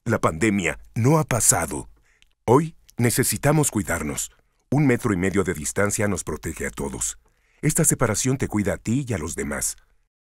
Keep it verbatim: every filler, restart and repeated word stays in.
La pandemia no ha pasado. Hoy necesitamos cuidarnos. Un metro y medio de distancia nos protege a todos. Esta separación te cuida a ti y a los demás.